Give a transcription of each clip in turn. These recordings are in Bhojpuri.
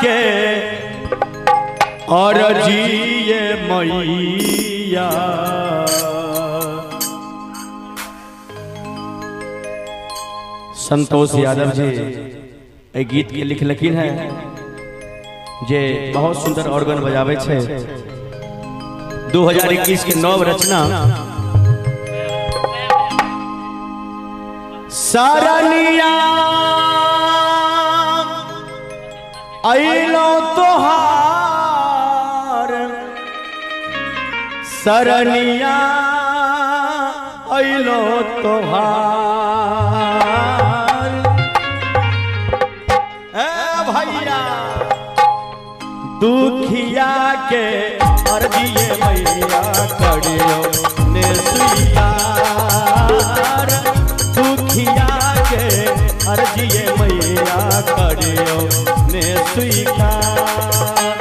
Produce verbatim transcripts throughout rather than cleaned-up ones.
के और जिए मैया। संतोष यादव जी एक गीत के लिख लखिन है जे बहुत सुंदर ऑर्गन बजावे छे। दो हज़ार इक्कीस के नव रचना सरनिया आइलो तोहार सरनिया आइलो तोहार ए भैया दुखिया के अर्जिए मैया करियो ने स्वीकार। दुखिया के अर्जिए मैया करियो ने स्वीकार।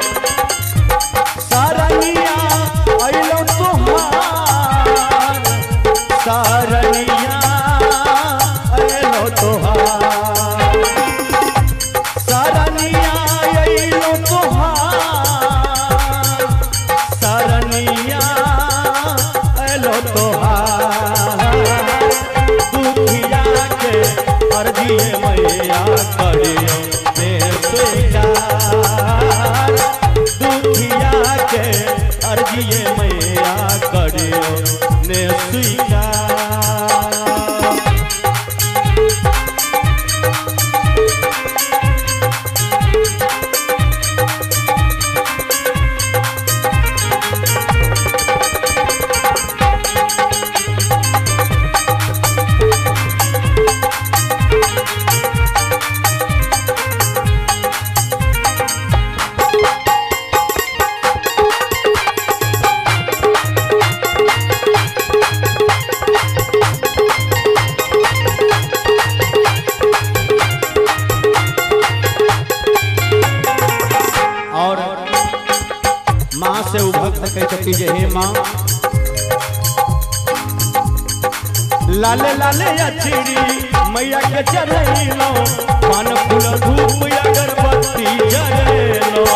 सरनिया आइलो तोहार सरनिया आइलो तोहार सरनिया आइलो तोहार सरनिया आइलो तोहार। दुखिया के अर्जिए मैया करियो ने स्वीकार। दुखिया के अर्जिए मैया करियो ने स्वीकार। और माँ से वो भक्त कह सकी जे हे माँ लाले लाले अचरी मैया के चढ़ैलो पान फूल धूप अगरबत्ती जरेलो।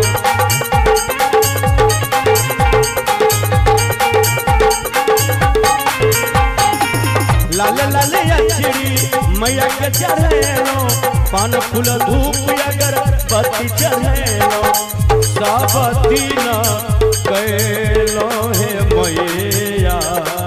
लाले लाले अचरी मैया के चढ़ैलो पान फूल धूप अगरबत्ती चढ़ैलो। सब दिन कैलो हे मैया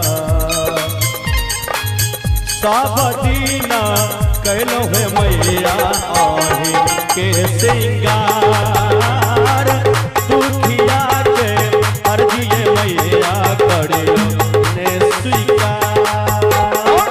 सब दिन कैलो हे मैया आहे के सिंगार। दुखिया के अर्जिए मैया करियो ने स्वीकार।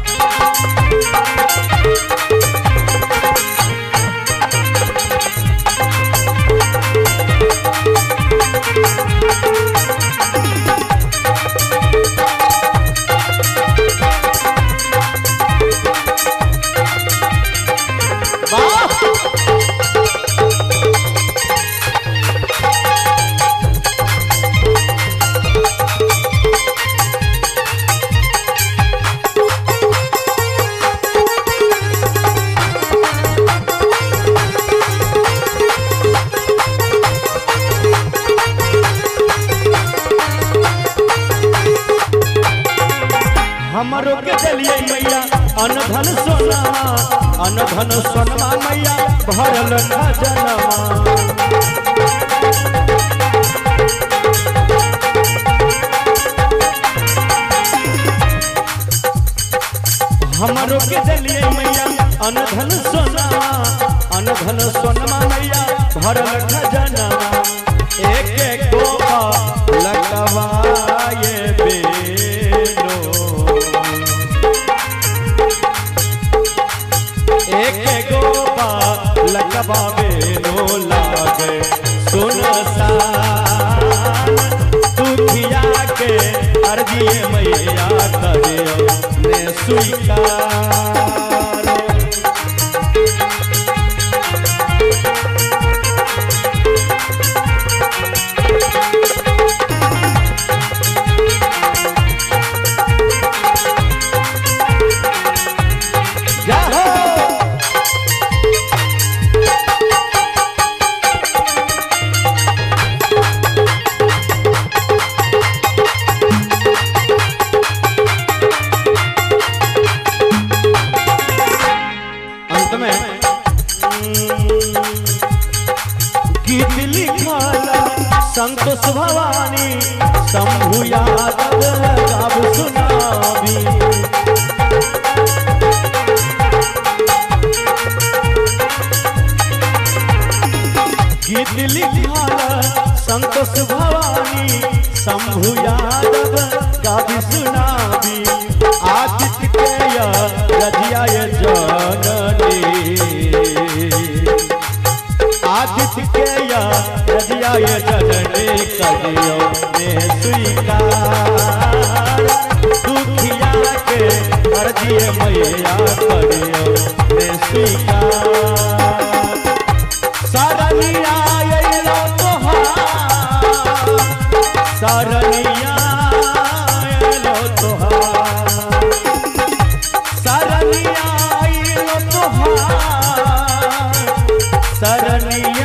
हमरो के दिलिए मैया अनधन सोनमा अनधन सोनमा मैया भरल खजनमा। हमरो के दिलिए मैया अनधन सोनमा अनधन सोनमा मैया भरल खजनमा। एक एक गोपा लगवाए बेनो एक गोपा लगवावे नो लागे सुनसान। दुखिया के अर्जिए मैया करियो ने स्वीकार। संतोष भवानी शंभु यादव गाव सुनावी। गीत लिखल संतोष भवानी शंभु यादव गाव सुनावी। आदित्य के रजिया जननी आदित्य के रजिया जननी करियो ने स्वीकार। दुखिया के अर्जी मैया करियो ने स्वीकार। सरनिया अइलो तोहार सरनिया अइलो तोहार सरनिया अइलो तोहार सरनिया